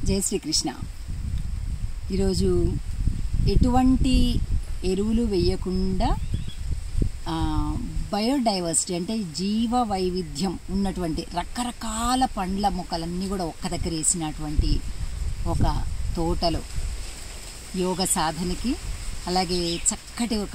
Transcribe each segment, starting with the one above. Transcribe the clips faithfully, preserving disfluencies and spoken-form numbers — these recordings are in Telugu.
జై శ్రీకృష్ణ. ఈరోజు ఎటువంటి ఎరువులు వేయకుండా బయోడైవర్సిటీ అంటే జీవ వైవిధ్యం ఉన్నటువంటి రకరకాల పండ్ల మొక్కలన్నీ కూడా ఒక్క దగ్గర వేసినటువంటి ఒక తోటలో యోగ సాధనకి అలాగే చక్కటి ఒక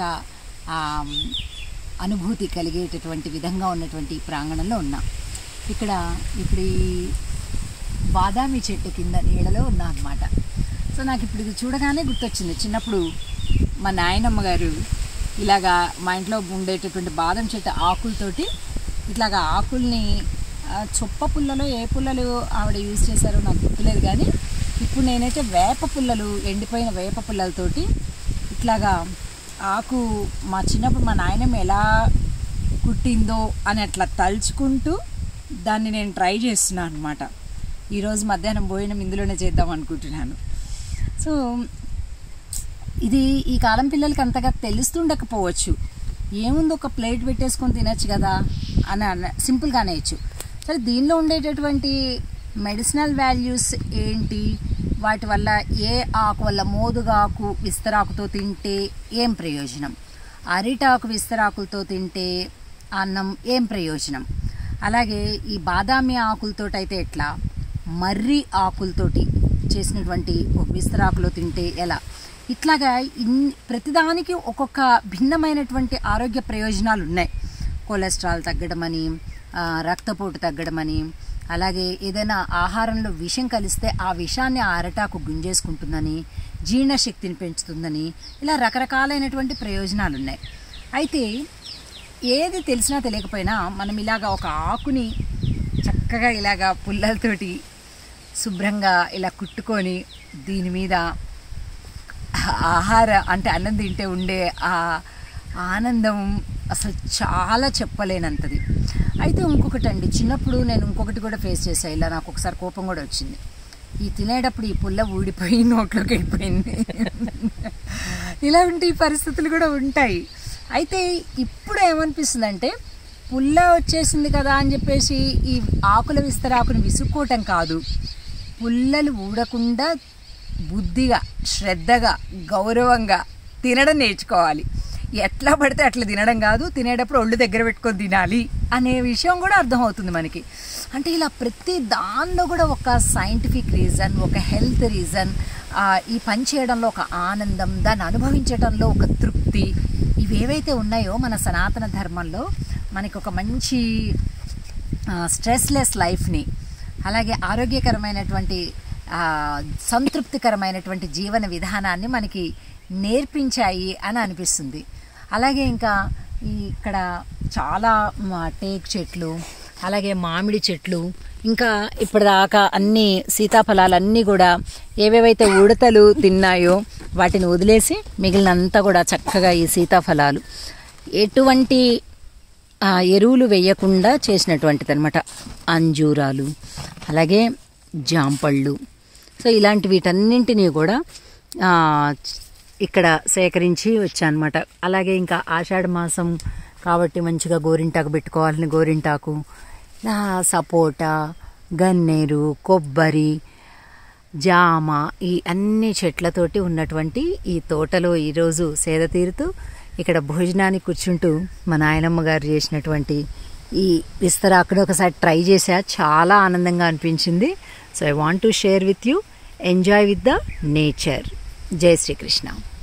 అనుభూతి కలిగేటటువంటి విధంగా ఉన్నటువంటి ప్రాంగణంలో ఉన్నాం. ఇక్కడ ఇప్పుడు ఈ బాదామి చెట్టు కింద నీడలో ఉన్నా అన్నమాట. సో నాకు ఇప్పుడు ఇది చూడగానే గుర్తొచ్చింది, చిన్నప్పుడు మా నాయనమ్మ గారు ఇలాగా మా ఇంట్లో ఉండేటటువంటి బాదం చెట్టు ఆకులతోటి ఇట్లాగా ఆకుల్ని చొప్ప పుల్లలో ఏ పుల్లలు ఆవిడ యూజ్ చేశారో నాకు గుర్తులేదు, కానీ ఇప్పుడు నేనైతే వేప పుల్లలు ఎండిపోయిన వేప పుల్లలతోటి ఇట్లాగా ఆకు మా చిన్నప్పుడు మా నాయనమ్మ ఎలా కుట్టిందో అని అట్లా తలుచుకుంటూ దాన్ని నేను ట్రై చేస్తున్నాను అనమాట. ఈరోజు మధ్యాహ్నం భోజనం ఇందులోనే చేద్దాం అనుకుంటున్నాను. సో ఇది ఈ కాలం పిల్లలకి అంతగా తెలుస్తుండకపోవచ్చు, ఏముంది ఒక ప్లేట్ పెట్టేసుకొని తినచ్చు కదా అని అన్న సింపుల్గా అనేయచ్చు. సరే, దీనిలో ఉండేటటువంటి మెడిసినల్ వాల్యూస్ ఏంటి, వాటి వల్ల ఏ ఆకు వల్ల మోదుగాకు విస్తరాకుతో తింటే ఏం ప్రయోజనం, అరిటాకు విస్తరాకులతో తింటే అన్నం ఏం ప్రయోజనం, అలాగే ఈ బాదామి ఆకులతో అయితే ఎట్లా, మర్రి ఆకులతోటి చేసినటువంటి ఒక విస్తరాకులో తింటే ఎలా, ఇట్లాగా ఇన్ ప్రతిదానికి ఒక్కొక్క భిన్నమైనటువంటి ఆరోగ్య ప్రయోజనాలు ఉన్నాయి. కొలెస్ట్రాల్ తగ్గడమని, రక్తపోటు తగ్గడమని, అలాగే ఏదైనా ఆహారంలో విషం కలిస్తే ఆ విషాన్ని ఆ అరటాకు గుంజేసుకుంటుందని, జీర్ణశక్తిని పెంచుతుందని, ఇలా రకరకాలైనటువంటి ప్రయోజనాలు ఉన్నాయి. అయితే ఏది తెలిసినా తెలియకపోయినా మనం ఇలాగా ఒక ఆకుని చక్కగా ఇలాగా పుల్లలతోటి శుభ్రంగా ఇలా కుట్టుకొని దీని మీద ఆహార అంటే అన్నం తింటే ఉండే ఆ ఆనందం అసలు చాలా చెప్పలేనంతది. అయితే ఇంకొకటి అండి, చిన్నప్పుడు నేను ఇంకొకటి కూడా ఫేస్ చేశాను. ఇలా నాకు ఒకసారి కోపం కూడా వచ్చింది. ఈ తినేటప్పుడు ఈ పుల్ల ఊడిపోయి నోట్లోకి వెళ్ళిపోయింది. ఇలాంటి పరిస్థితులు కూడా ఉంటాయి. అయితే ఇప్పుడు ఏమనిపిస్తుంది అంటే, పుల్ల వచ్చేసింది కదా అని చెప్పేసి ఈ ఆకుల విస్తరాకుని విసుక్కోవటం కాదు, పుల్లలు ఊడకుండా బుద్ధిగా శ్రద్ధగా గౌరవంగా తినడం నేర్చుకోవాలి. ఎట్లా పడితే అట్లా తినడం కాదు, తినేటప్పుడు ఒళ్ళు దగ్గర పెట్టుకొని తినాలి అనే విషయం కూడా అర్థమవుతుంది మనకి. అంటే ఇలా ప్రతి దానిలో కూడా ఒక సైంటిఫిక్ రీజన్, ఒక హెల్త్ రీజన్, ఈ పని చేయడంలో ఒక ఆనందం, దాన్ని అనుభవించడంలో ఒక తృప్తి, ఇవేవైతే ఉన్నాయో మన సనాతన ధర్మంలో మనకి ఒక మంచి స్ట్రెస్లెస్ లైఫ్ని, అలాగే ఆరోగ్యకరమైనటువంటి సంతృప్తికరమైనటువంటి జీవన విధానాన్ని మనకి నేర్పించాయి అని అనిపిస్తుంది. అలాగే ఇంకా ఇక్కడ చాలా టేక్ చెట్లు, అలాగే మామిడి చెట్లు, ఇంకా ఇప్పటిదాకా అన్ని సీతాఫలాలన్నీ కూడా ఏవేవైతే ఉడతలు తిన్నాయో వాటిని వదిలేసి మిగిలినంతా కూడా చక్కగా ఈ సీతాఫలాలు ఎటువంటి ఎరువులు వేయకుండా చేసినటువంటిది అనమాట. అంజూరాలు, అలాగే జాంపళ్ళు, సో ఇలాంటి వీటన్నింటినీ కూడా ఇక్కడ సేకరించి వచ్చానమాట. అలాగే ఇంకా ఆషాఢ మాసం కాబట్టి మంచిగా గోరింటాకు పెట్టుకోవాలని గోరింటాకు, సపోటా, గన్నేరు, కొబ్బరి, జామ, ఈ అన్ని చెట్లతోటి ఉన్నటువంటి ఈ తోటలో ఈరోజు సేద తీరుతూ ఇక్కడ భోజనానికి కూర్చుంటూ మా నాయనమ్మ గారు చేసినటువంటి ఈ విస్తరాకుని ఒకసారి ట్రై చేసా, చాలా ఆనందంగా అనిపించింది. So I want to share with you, enjoy with the nature. జై శ్రీకృష్ణ.